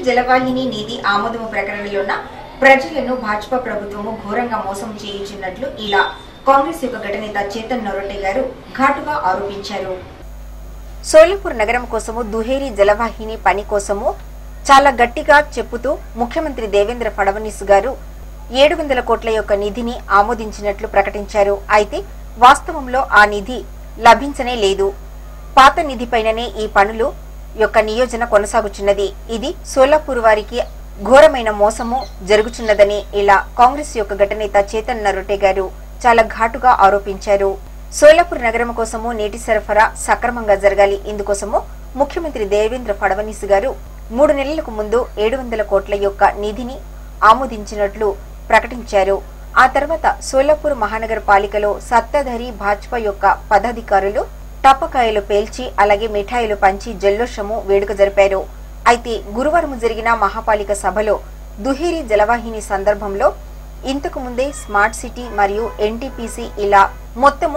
జలవాహిని నిధి ఆమోదము ప్రకరణలోన ప్రజలను భాజపా ప్రభుత్వము ఘోరంగా మోసం చేయించినట్లు ఇలా కాంగ్రెస్ యొక్క ఘటనేత చేతన్ నరోటే గారు ఘాటుగా ఆరోపించారు. సోలాపూర్ నగరం కోసము దుహేరీ జలవాహిని పని కోసము చాలా గట్టిగా చెప్పుతూ ముఖ్యమంత్రి దేవేంద్ర ఫడ్నవీస్ గారు 700 కోట్ల యొక్క నిధిని ఆమోదించినట్లు ప్రకటించారు. అయితే వాస్తవంలో ఆ నిధి లభించనే లేదు. పాత నిధిపైననే ఈ పనులు యొక్క నియోజన కొనసాగుచున్నది. ఇది సోలాపూర్ వారికి ఘోరమైన మోసము జరుగుచున్నదని ఇలా కాంగ్రెస్ యొక్క ఘటనేత చేతన్ నరోటే గారు చాలా ఘాటుగా ఆరోపించారు. సోలాపూర్ నగరం కోసము నీటి సరఫరా సక్రమంగా జరగాలి. ఇందుకోసము ముఖ్యమంత్రి దేవేంద్ర ఫడ్నవీస్ గారు 3 నెలలకు ముందు 700 కోట్ల యొక్క నిధిని ఆమోదించినట్లు ప్రకటించారు. ఆ తర్వాత సోలాపూర్ మహానగర పాలికలో సత్తాధారి భాజపా యొక్క పదాధికారులు టపకాయలు పేల్చి అలాగే మిఠాయిలు పంచి జల్లోషము వేడుక జరిపారు. అయితే గురువారం జరిగిన మహాపాలిక సభలో దుహేరీ జలవాహిని సందర్భంలో ఇంతకు ముందే స్మార్ట్ సిటీ మరియు ఎన్టీపీసీ ఇలా మొత్తము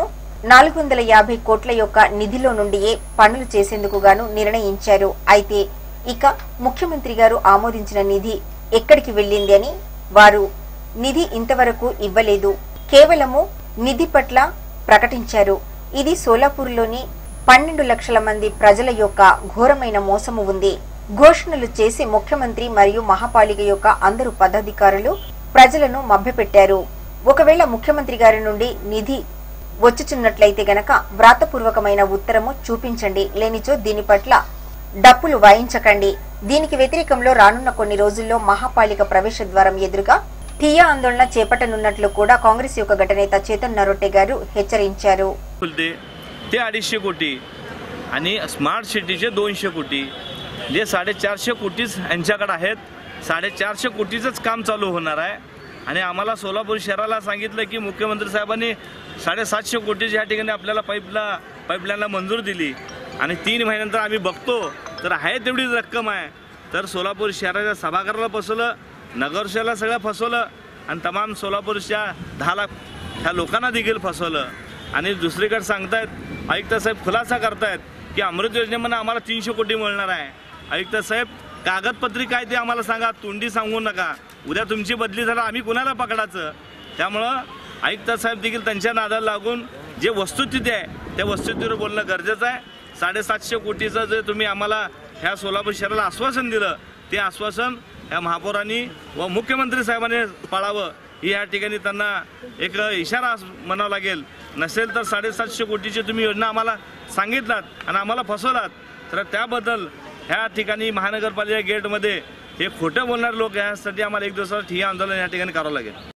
450 కోట్ల యొక్క నిధిలో నుండియే పనులు చేసేందుకు గాను నిర్ణయించారు. అయితే ఇక ముఖ్యమంత్రి గారు ఆమోదించిన నిధి ఎక్కడికి వెళ్ళింది అని వారు నిధి ఇంతవరకు ఇవ్వలేదు. కేవలము నిధి పట్ల ప్రకటించారు. ఇది సోలాపూర్లోని 12 లక్షల మంది ప్రజల యొక్క ఘోరమైన మోసము ఉంది. ఘోషణలు చేసి ముఖ్యమంత్రి మరియు మహాపాలిక యొక్క అందరు పదాధికారులు ప్రజలను మభ్యపెట్టారు. ఒకవేళ ముఖ్యమంత్రి గారి నుండి నిధి వచ్చుచున్నట్లయితే గనక వ్రాతపూర్వకమైన ఉత్తరము చూపించండి, లేనిచో దీని పట్ల డప్పులు వాయించకండి. దీనికి వ్యతిరేకంలో రానున్న కొన్ని రోజుల్లో మహాపాలిక ప్రవేశ ద్వారం ఎదురుగా ठिय्या आंदोलन చేపట్టనున్నట్లు కూడా కాంగ్రెస్ యొక్క ఘటనేత చేతన్ నరోटे గారు హెచ్చరించారు. ते 250 कोटी आणि स्मार्ट सिटीचे 200 कोटी जे 450 कोटीच यांच्याकडे आहेत. 450 कोटीचंच काम चालू होणार आहे आणि आम्हाला सोलापूर शहराला सांगितलं की मुख्यमंत्री साहेबांनी 750 कोटी या ठिकाणी आपल्याला पाईपलाईनला मंजूर दिली आणि 3 महिन्यानंतर आम्ही बघतो तर आहे तेवढीच रक्कम आहे. तर सोलापूर शहराच्या सभागृहाला फसवलं, नगरसेवकाला सगळं फसवलं आणि तमाम सोलापूरच्या 10 लाख ह्या लोकांना देखील फसवलं. आणि दुसरीकडे सांगतायत आयुक्त साहेब खुलासा करतायत की अमृत योजनेमध्ये आम्हाला 300 कोटी मिळणार आहे. आयुक्त साहेब कागदपत्री काय ते आम्हाला सांगा, तोंडी सांगू नका. उद्या तुमची बदली झाला आम्ही कुणाला पकडायचं. त्यामुळे आयुक्त साहेब देखील त्यांच्या नादाला लागून जे वस्तुस्थिती आहे त्या वस्तुस्थितीवर बोलणं गरजेचं आहे. 750 कोटीचं जे तुम्ही आम्हाला ह्या सोलापूर शहराला आश्वासन दिलं ते आश्वासन या महापौरांनी व मुख्यमंत्री साहेबांनी पाळावं या ठिकाणी त्यांना एक इशारा म्हणावा लागेल. नसेल तर 750 कोटीची तुम्ही योजना आम्हाला सांगितलात आणि आम्हाला फसवलात तर त्याबद्दल ह्या ठिकाणी महानगरपालिका गेटमध्ये हे खोटं बोलणारे लोक यासाठी आम्हाला एक दिवसाचं ठिय्या आंदोलन या ठिकाणी करावं लागेल.